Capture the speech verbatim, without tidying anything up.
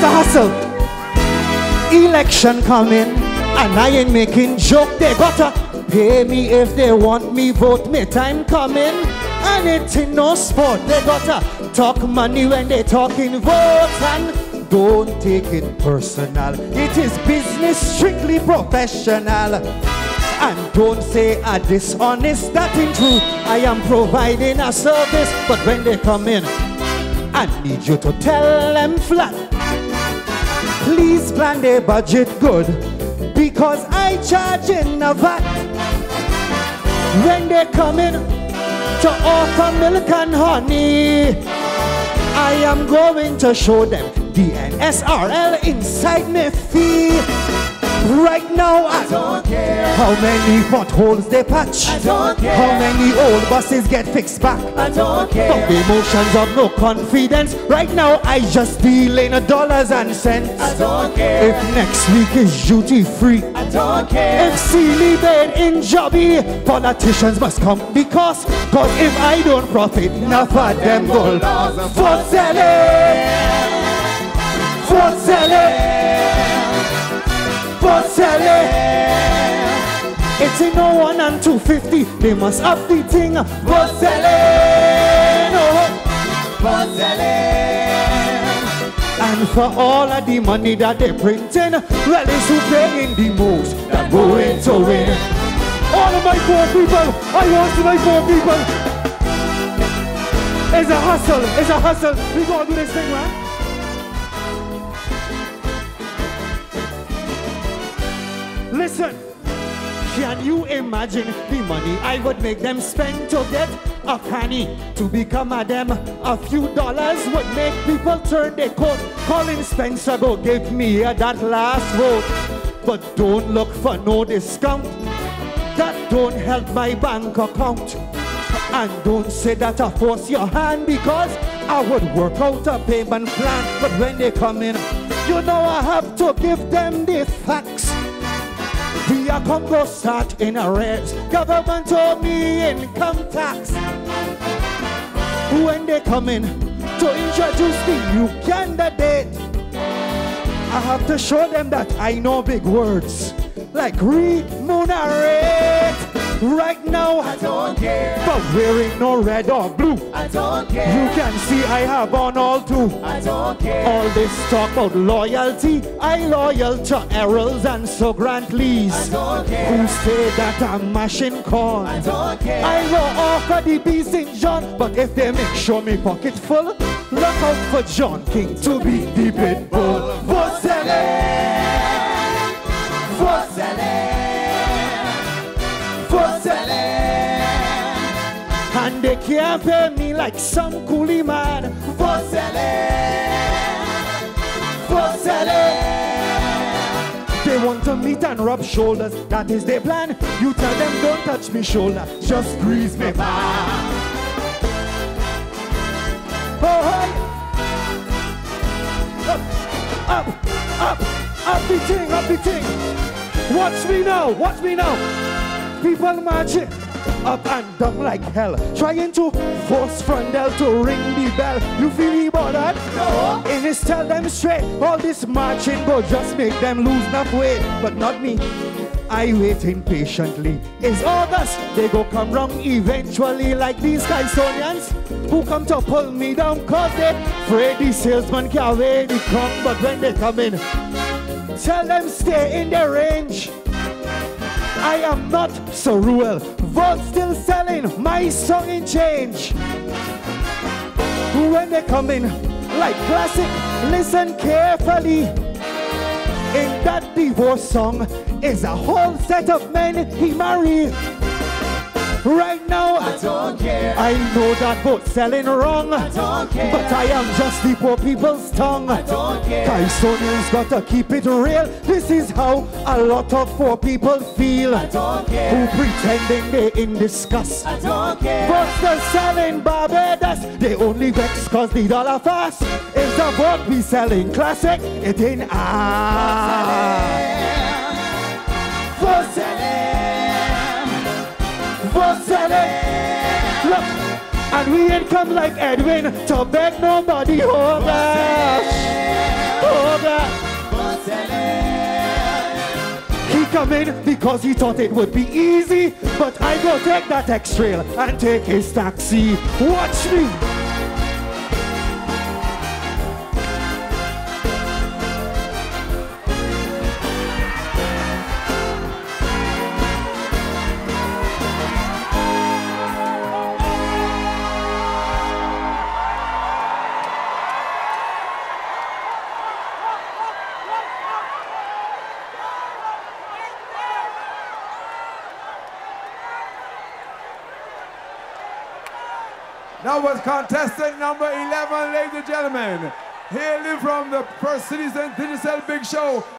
a hustle. Election coming, and I ain't making joke. They gotta pay me if they want me vote. Me time coming, and it ain't no sport. They gotta talk money when they talking votes, and don't take it personal. It is business, strictly professional. And don't say a dishonest, that in truth I am providing a service. But when they come in, I need you to tell them flat, please plan their budget good, because I charge in a V A T. When they come in to offer milk and honey, I am going to show them the N S R L inside me fee. Right now, I don't care how many potholes they patch. I don't care how many old buses get fixed back. I don't care From the emotions of no confidence. Right now, I just deal in dollars and cents. I don't care if next week is duty free. I don't care if silly bed in jobby, politicians must come because, cause if I don't profit, enough of them go for selling, for selling. For selling, it's in no one and two fifty. They must up the thing. For selling, oh. For selling. And for all of the money that they printing, well, it's who paying the most that going to win. All of my poor people, I want to my poor people. It's a hustle, it's a hustle. We gonna do this thing, man. Listen, can you imagine the money I would make them spend to get a penny? To become a them, a few dollars would make people turn their coat. Colin Spencer go give me a, that last vote. But don't look for no discount. That don't help my bank account. And don't say that I force your hand, because I would work out a payment plan. But when they come in, you know I have to give them the facts. We are come go start in arrears. Government owe me income tax. When they come in to introduce the new candidate, I have to show them that I know big words like remunerate. Right now, I don't care but wearing no red or blue. I don't care You can see I have on all two. I don't care All this talk about loyalty, I loyal to Errols and so Grant Lees. I don't care Who say that I'm mashing corn. I don't care I will offer the B Saint John, but if they make sure me pocket full, look out for John King to be the pit bull. For selling, For selling for selling, and they can't pay me like some coolie man. For selling For selling, they want to meet and rub shoulders. That is their plan. You tell them don't touch me shoulder, just grease me back. Oh, hey. Up, up, up, up the thing, up the thing. Watch me now, watch me now. People marching up and down like hell, trying to force Frondel to ring the bell. You feel about that? No. And it's tell them straight, all this marching go just make them lose enough weight. But not me, I wait impatiently. It's August, they go come wrong eventually, like these Kaisonians who come to pull me down cause they afraid the salesman can't weigh the crumb. But when they come in, tell them stay in their range. I am not so rural. Vote still selling, my song in change. When they come in like classic, listen carefully. In that divorce song is a whole set of men he married. Right now, I don't care I know that vote selling wrong, I don't care but I am just the poor people's tongue. I don't care Kaisonians gotta keep it real. This is how a lot of poor people feel. I don't care Who pretending they in disgust. I don't care Votes the selling Barbados. They only vex cause the dollar fast. It's a vote we selling classic. It ain't ah. For selling For selling. Look, and we ain't come like Edwin to beg nobody over. Oh God. He come in because he thought it would be easy, but I go take that X-Trail and take his taxi. Watch me. That was contestant number eleven, ladies and gentlemen. Hailing from the First Citizen Digital Big Show.